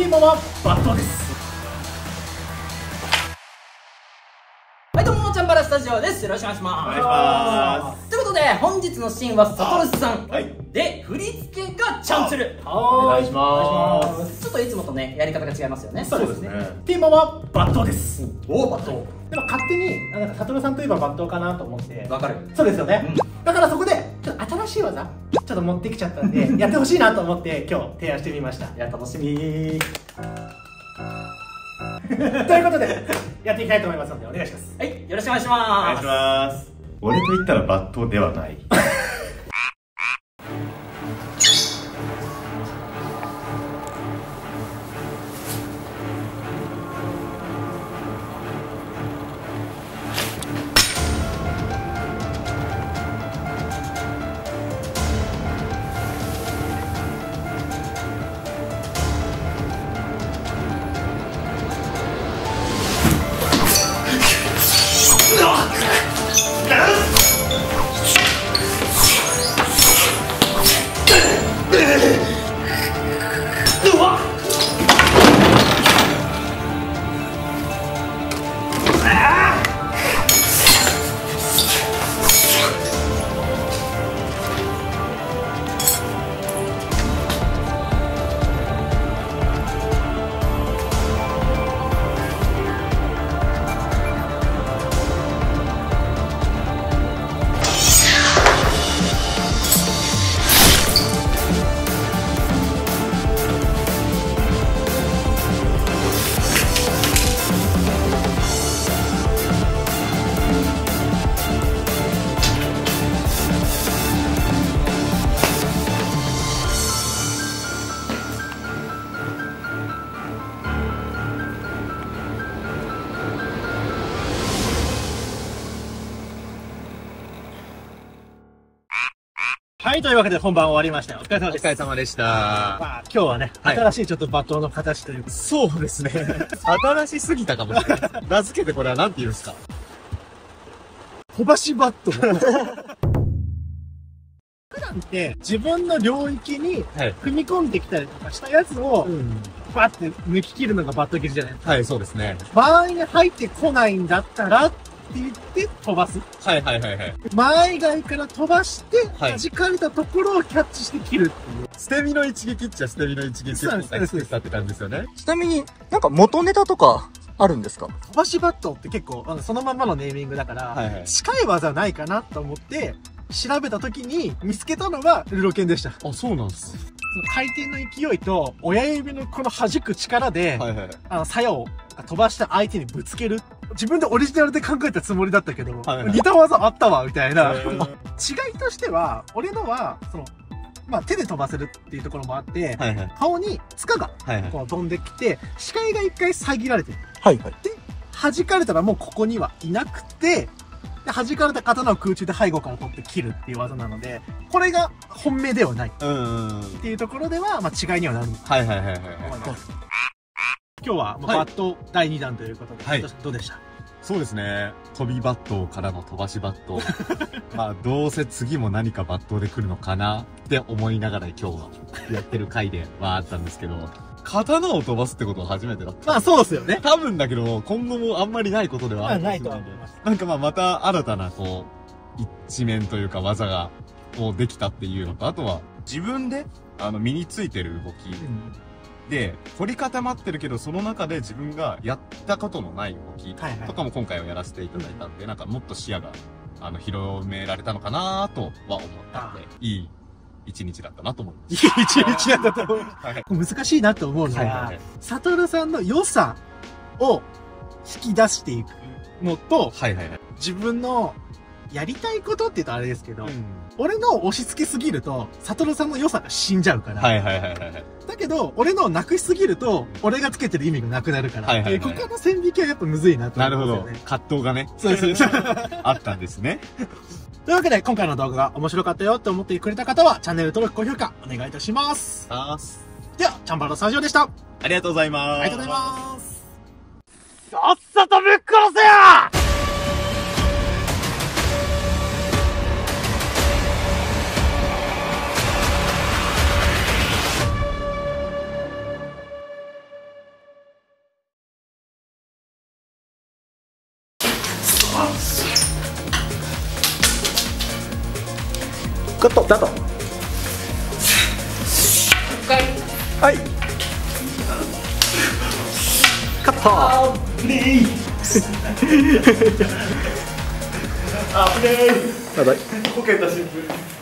ーマはバットです。 はい、どうもチャンバラスタジオです。よろしくお願いします。 お願いします。 ということで本日のシーンはサトルさん、 はい、 で振り付けがチャンツル。 お願いします。 ちょっといつもとねやり方が違いますよね。 そうですね。テーマはバットです。 お、バット。 でも勝手になんかサトルさんといえばバットかなと思って。 わかる。 そうですよね。だからそこでちょっと新しい技ちょっと持ってきちゃったんでやってほしいなと思って今日提案してみました。 いや楽しみ。 ということでやっていきたいと思いますのでお願いします。 はい、よろしくお願いしお願ます。 いします。俺と言ったらバットではない。 はい、というわけで本番終わりましたよ。お疲れ様です。 お疲れ様でした。 まあ今日はね、新しいちょっとバットの形というか、 そうですね。新しすぎたかもしれない。名付けてこれは何て言うんですか？ 小橋バット。普段って自分の領域に踏み込んできたりとかしたやつをバッて抜き切るのがバット切りじゃないですか。 はい、そうですね。 場合に入ってこないんだったらって言って飛ばす。 はいはいはいはい。 前外から飛ばして、 はい弾かれたところをキャッチして切るっていう。 捨て身の一撃っちゃ捨て身の一撃を作ったって感じですよね。 ちなみになんか元ネタとかあるんですか？ 飛ばしバットって結構そのまんまのネーミングだから、 はいはい、 近い技ないかなと思って調べた時に見つけたのがルロケンでした。 あ、そうなんです。 その回転の勢いと親指のこの弾く力で、 はいはい、 鞘を飛ばした相手にぶつける。自分でオリジナルで考えたつもりだったけど、 はいはい、 似た技あったわみたいな。違いとしては俺のはまあ、手で飛ばせるっていうところもあって、 はいはい、 顔に塚がこう飛んできて、視界が一回遮られてる。 はいはい。 で、弾かれたらもうここにはいなくて、で弾かれた刀を空中で背後から取って切るっていう技なので、これが本命ではないっていうところでは、まあ違いにはなる。 はいはいはいはい。 今日はもうバット第2弾ということで、はい、どうでした？ そうですね。飛びバットからの飛ばしバット。まあ、どうせ次も何かバットで来るのかなって思いながら今日はやってる回ではあったんですけど、刀を飛ばすってことは初めてだった。 まあそうですよね。 多分だけど、今後もあんまりないことではある。 ないとは思います。 なんかまあまた新たなこう、一面というか技が、できたっていうのと、あとは自分で、身についてる動き。で、凝り固まってるけど、その中で自分がやったことのない動きとかも今回はやらせていただいたんで、なんかもっと視野が、広められたのかなとは思ったんで、いい一日だったなと思います。 いい一日だったと思います。難しいなと思うのは、サトルさんの良さを引き出していくのと、自分のやりたいことって言うとあれですけど、俺の押し付けすぎると、サトルさんの良さが死んじゃうから。だけど、俺のなくしすぎると、俺がつけてる意味がなくなるから。ここの線引きはやっぱむずいなと思うんですよね。 なるほど。葛藤がね。 そうそう。 あったんですね。 というわけで、今回の動画が面白かったよって思ってくれた方は、チャンネル登録、高評価、お願いいたします。では、チャンバラスタジオでした。 ありがとうございます。 ありがとうございます。 さっさとぶっ殺せや！ カット、ダト。はい。カット。やばい。 こけたシンプルに。